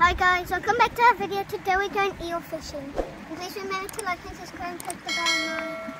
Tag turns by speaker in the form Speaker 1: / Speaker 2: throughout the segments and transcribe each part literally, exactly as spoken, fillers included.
Speaker 1: Hi guys, welcome back to our video. Today we're going eel fishing. And please remember to like and subscribe and click the bell now.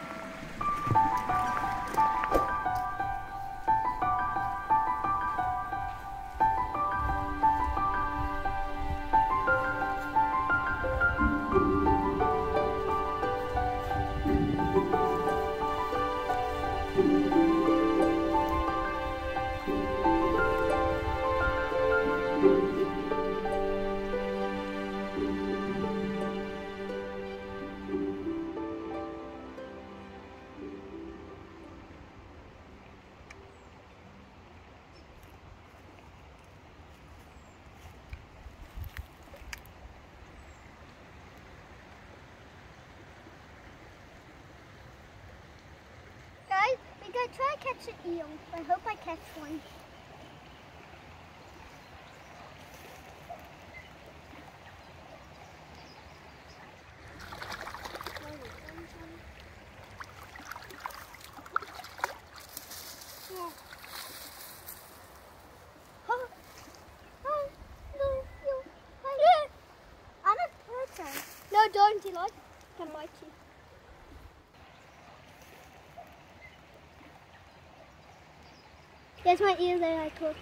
Speaker 1: We're going to try to catch an eel. I hope I catch one. Yeah. Oh. Oh. No, no. Oh. I'm a person. No, don't. He like can bite you. There's my eel there I caught.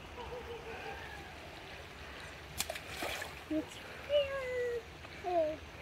Speaker 1: It's real. Oh.